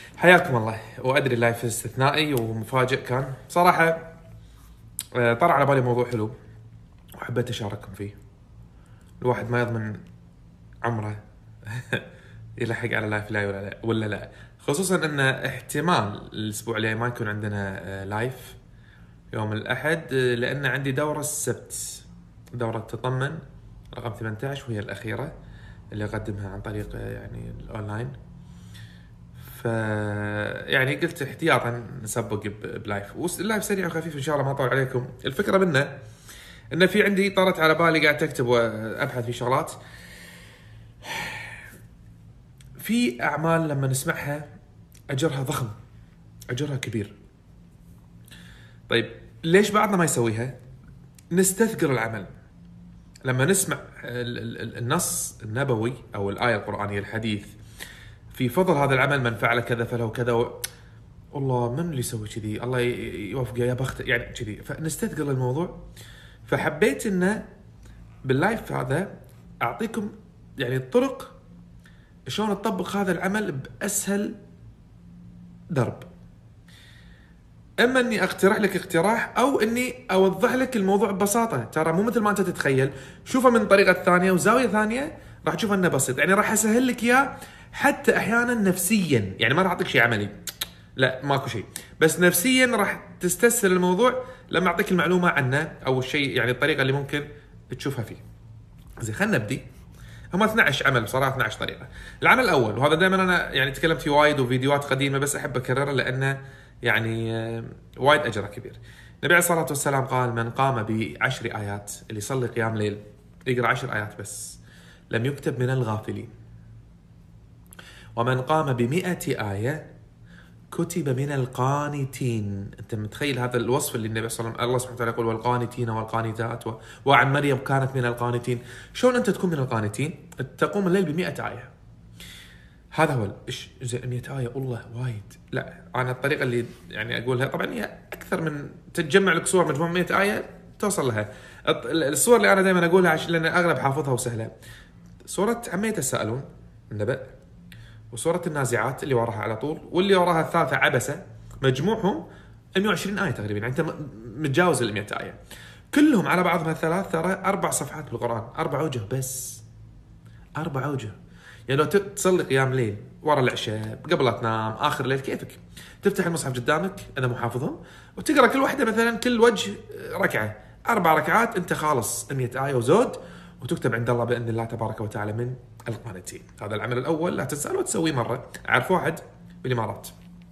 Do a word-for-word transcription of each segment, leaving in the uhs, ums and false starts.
حياكم الله. وادري اللايف استثنائي ومفاجئ كان صراحه. طرع على بالي موضوع حلو وحبيت اشارككم فيه. الواحد ما يضمن عمره يلحق على لايف لا ولا لا ولا لا، خصوصا ان احتمال الاسبوع الجاي ما يكون عندنا لايف يوم الاحد، لان عندي دوره السبت، دوره تطمن رقم ثمانية عشر وهي الاخيره اللي اقدمها عن طريق يعني الاونلاين. ف يعني قلت احتياطا نسبق بلايف، واللايف سريع وخفيف ان شاء الله ما اطول عليكم. الفكره منه انه في عندي طارت على بالي، قاعد اكتب وابحث في شغلات، في اعمال لما نسمعها اجرها ضخم، اجرها كبير. طيب ليش بعضنا ما يسويها؟ نستثقل العمل. لما نسمع النص النبوي او الايه القرانيه الحديث في فضل هذا العمل، من فعل كذا فله كذا و... والله من اللي يسوي كذي، الله يوفقه يا بخت، يعني كذي، فنستثقل الموضوع. فحبيت انه باللايف هذا اعطيكم يعني الطرق شلون نطبق هذا العمل باسهل درب. اما اني اقترح لك اقتراح او اني اوضح لك الموضوع ببساطه، ترى مو مثل ما انت تتخيل، شوفه من طريقه ثانيه وزاويه ثانيه راح تشوف انه بسيط. يعني راح اسهل لك اياه حتى احيانا نفسيا، يعني ما راح اعطيك شيء عملي، لا ماكو شيء، بس نفسيا راح تستسهل الموضوع لما اعطيك المعلومه عنه او الشيء، يعني الطريقه اللي ممكن تشوفها فيه. زين خلينا نبدي. هم اثني عشر عمل بصراحه، اثني عشر طريقه. العمل الاول، وهذا دائما انا يعني تكلمت فيه وايد وفيديوهات قديمه بس احب اكرره لانه يعني وايد اجره كبير. النبي عليه الصلاه والسلام قال: من قام بعشر ايات، اللي يصلي قيام ليل يقرا عشر ايات بس لم يكتب من الغافلين. ومن قام بمئة آية كتب من القانتين. انت متخيل هذا الوصف اللي النبي صلى الله عليه وسلم، الله سبحانه وتعالى يقول: والقانتين والقانتات و... وعن مريم كانت من القانتين. شلون انت تكون من القانتين؟ تقوم الليل بمئة آية. هذا هو ايش زي مئة آية، والله وايد. لا انا الطريقه اللي يعني اقولها، طبعا هي اكثر من تتجمع لك صور مجموعه مئة آية توصل لها. الصور اللي انا دائما اقولها عشان لان اغلب حافظها وسهله، سوره عما يتساءلون النبأ، وسورة النازعات اللي وراها على طول، واللي وراها الثالثة عبسة، مجموعهم مئة وعشرين آية تقريبا. يعني انت متجاوز ال مئة آية كلهم على بعضهم. الثلاث ترى اربع صفحات بالقرآن، اربع اوجه بس، اربع اوجه. يعني لو تصلي قيام ليل ورا العشاء قبل لا تنام اخر الليل كيفك، تفتح المصحف قدامك اذا مو حافظهم وتقرا كل واحده مثلا كل وجه ركعه، اربع ركعات، انت خالص مئة آية وزود، وتكتب عند الله باذن الله تبارك وتعالى من القانتين. هذا العمل الاول، لا تنسى لو تسويه مره. اعرف واحد بالامارات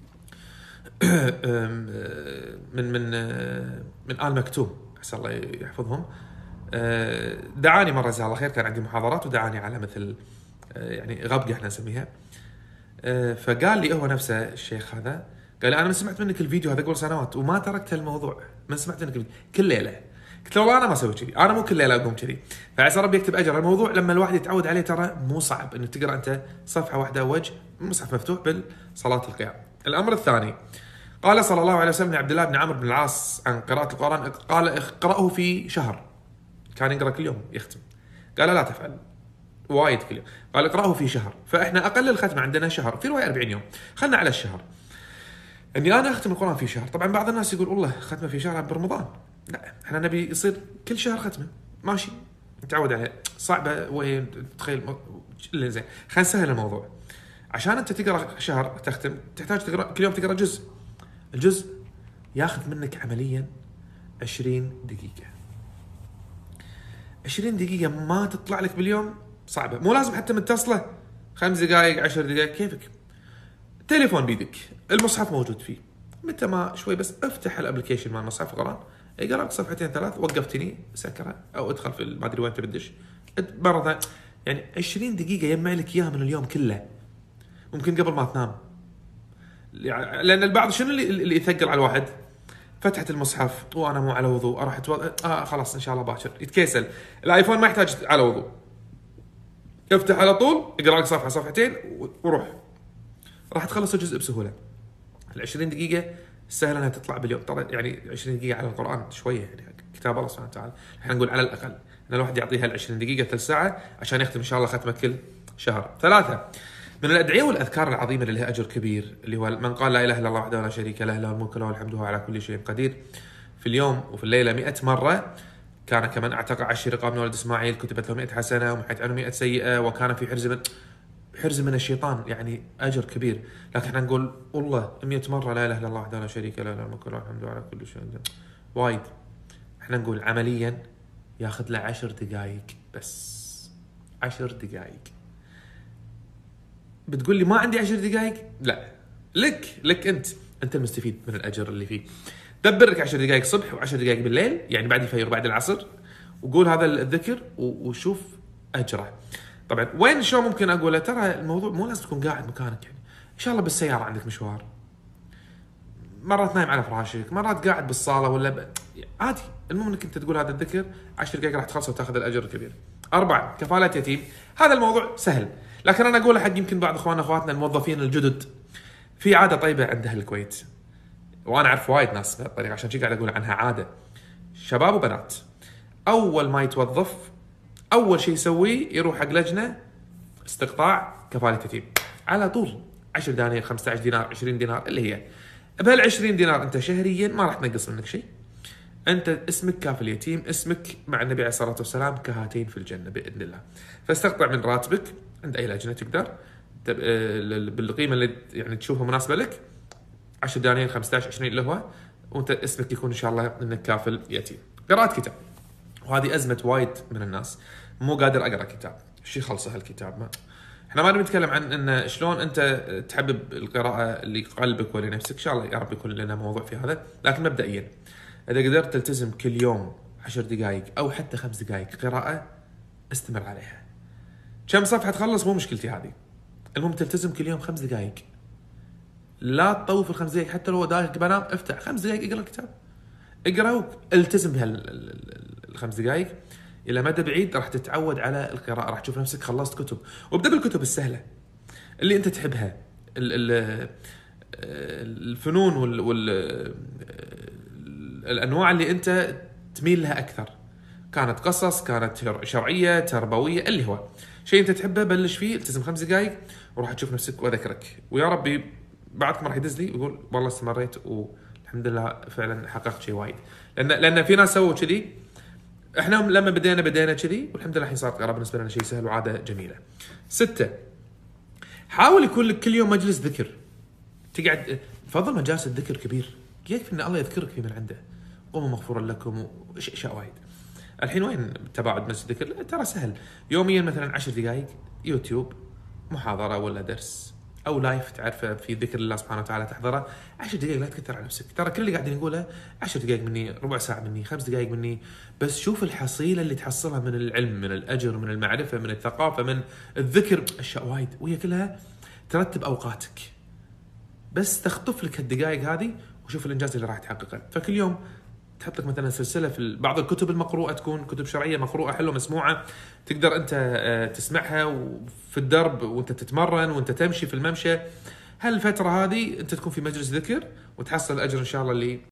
من من من آل مكتوم، عسى الله يحفظهم، دعاني مره جزاه الله خير، كان عندي محاضرات ودعاني على مثل يعني غبقه احنا نسميها. فقال لي هو نفسه الشيخ هذا، قال لي: انا من سمعت منك الفيديو هذا قبل سنوات وما تركت الموضوع، من سمعت منك كل ليله. قلت له: والله انا ما اسوي كذي، انا مو كل ليله اقوم كذي. فعسى ربي يكتب اجر. الموضوع لما الواحد يتعود عليه ترى مو صعب انك تقرا انت صفحه واحده وجه المصحف مفتوح بالصلاه القيام. الامر الثاني، قال صلى الله عليه وسلم لعبد الله بن عمرو بن العاص عن قراءه القران، قال: اقراه في شهر. كان يقرا كل يوم يختم، قال: لا تفعل وايد كل يوم، قال: اقراه في شهر. فاحنا اقل الختمه عندنا شهر، في روايه أربعين يوم، خلنا على الشهر. اني انا اختم القران في شهر. طبعا بعض الناس يقول: والله ختمه في شهر برمضان. لا، احنا نبي يصير كل شهر ختمه، ماشي نتعود عليها. صعبه وين تخيل اللي زين. خلينا نسهل الموضوع. عشان انت تقرا شهر تختم تحتاج تقرا كل يوم، تقرا جزء. الجزء ياخذ منك عمليا عشرين دقيقه. عشرين دقيقه ما تطلع لك باليوم، صعبه. مو لازم حتى متصله، خمس دقائق عشر دقائق كيفك. تليفون بيدك، المصحف موجود فيه، متى ما شوي بس افتح الابلكيشن مال المصحف القرآن، اقرا لك صفحتين ثلاث، وقفتني سكرها او ادخل في ما ادري وين تبدش مره ثانيه. يعني عشرين دقيقه يجمع لك اياها من اليوم كله، ممكن قبل ما تنام. لان البعض شنو اللي اللي يثقل على الواحد؟ فتحت المصحف وانا مو على وضوء، اروح اتوضا، اه خلاص ان شاء الله باكر، يتكسل. الايفون ما يحتاج على وضوء، افتح على طول، اقرا لك صفحه صفحتين وروح، راح تخلص الجزء بسهوله. العشرين دقيقه سهل انها تطلع باليوم. ترى يعني عشرين دقيقه على القران شويه، يعني كتاب الله سبحانه وتعالى. احنا نقول على الاقل ان الواحد يعطيها العشرين دقيقه ثلث ساعه عشان يختم ان شاء الله ختمه كل شهر. ثلاثه، من الادعيه والاذكار العظيمه اللي لها اجر كبير، اللي هو من قال لا اله الا الله وحده لا شريك له، له الملك وله الحمد وهو على كل شيء قدير، في اليوم وفي الليله مئة مره، كان كمن اعتق عشر رقاب من ولد اسماعيل، كتبت له مئة حسنه ومحيت عنه مئة سيئه، وكان في حرز من حرز من الشيطان، يعني اجر كبير. لكن احنا نقول والله مئة مره لا اله الا الله وحده لا شريك له، له الملك وله الحمد وهو على كل شيء قدير، وايد. احنا نقول عمليا ياخذ له عشر دقائق بس، عشر دقائق. بتقول لي ما عندي عشر دقائق؟ لا، لك لك انت انت المستفيد من الاجر اللي فيه. دبر لك عشر دقائق صبح وعشر دقائق بالليل، يعني بعد الفجر بعد العصر، وقول هذا الذكر وشوف اجره. طبعا وين شو ممكن اقوله؟ ترى الموضوع مو لازم تكون قاعد مكانك، يعني ان شاء الله بالسياره عندك مشوار، مرات نايم على فراشك، مرات قاعد بالصاله ولا ب... عادي. المهم انك انت تقول هذا الذكر عشر دقائق راح تخلص وتاخذ الاجر الكبير. أربعة، كفالة يتيم. هذا الموضوع سهل، لكن أنا أقوله حق يمكن بعض إخواننا أخواتنا الموظفين الجدد. في عادة طيبة عند أهل الكويت، وأنا أعرف وايد ناس بهالطريقة، عشان شي قاعد أقول عنها عادة. شباب وبنات أول ما يتوظف أول شيء يسويه يروح حق لجنة استقطاع كفالة يتيم على طول. عشرة دنانير، خمسة عشر دينار، عشرين دينار، اللي هي بهال عشرين دينار أنت شهريا ما راح تنقص منك شيء. أنت اسمك كافل يتيم، اسمك مع النبي عليه الصلاة والسلام كهاتين في الجنة بإذن الله. فاستقطع من راتبك عند أي لجنة تقدر بالقيمة اللي يعني تشوفها مناسبة لك، عشرة دنانير، خمسة عشر، عشرين اللي هو، وأنت اسمك يكون إن شاء الله إنك كافل يتيم. قراءة كتاب، وهذه أزمة وايد من الناس، مو قادر أقرأ كتاب. شي خلصه هالكتاب؟ ما احنا ما نتكلم عن ان شلون انت تحبب القراءة لقلبك ولنفسك، ان شاء الله يا رب يكون لنا موضوع في هذا. لكن مبدئيا اذا قدرت تلتزم كل يوم عشر دقائق او حتى خمس دقائق قراءة، استمر عليها. كم صفحة تخلص مو مشكلتي هذه، المهم تلتزم كل يوم خمس دقائق. لا تطوف الخمس دقائق، حتى لو دايق بنام افتح خمس دقائق اقرا الكتاب، اقرا التزم بهالخمس دقائق. الى مدى بعيد راح تتعود على القراءة، راح تشوف نفسك خلصت كتب. وابدأ بالكتب السهلة اللي انت تحبها، الفنون وال, وال الانواع اللي انت تميل لها اكثر، كانت قصص، كانت شرعيه، تربويه، اللي هو شيء انت تحبه بلش فيه، التزم خمس دقائق وراح تشوف نفسك واذكرك. ويا ربي بعدكم راح يدز لي ويقول والله استمريت والحمد لله فعلا حققت شيء وايد. لان لان في ناس سووا كذي، احنا لما بدينا بدينا كذي والحمد لله الحين صار قراءة بالنسبه لنا شيء سهل وعاده جميله. ستة، حاول يكون لك كل يوم مجلس ذكر تقعد. فضل مجالس الذكر كبير، يكفي ان الله يذكرك في من عنده، قوموا مغفورا لكم واشياء وايد. الحين وين تباعد مجلس الذكر؟ ترى سهل، يوميا مثلا عشر دقائق يوتيوب، محاضره ولا درس او لايف تعرفه في ذكر الله سبحانه وتعالى تحضره. عشر دقائق لا تكثر على نفسك، ترى كل اللي قاعدين نقوله عشر دقائق مني، ربع ساعه مني، خمس دقائق مني، بس شوف الحصيله اللي تحصلها من العلم، من الاجر، من المعرفه، من الثقافه، من الذكر، اشياء وايد، وهي كلها ترتب اوقاتك. بس تخطف لك هالدقائق هذه وشوف الانجاز اللي راح تحققه. فكل يوم تحط لك مثلا سلسله في بعض الكتب المقروءه، تكون كتب شرعيه مقروءه حلوه مسموعه، تقدر انت تسمعها وفي الدرب وانت تتمرن وانت تمشي في الممشى. هالفتره هذه انت تكون في مجلس ذكر وتحصل الاجر ان شاء الله اللي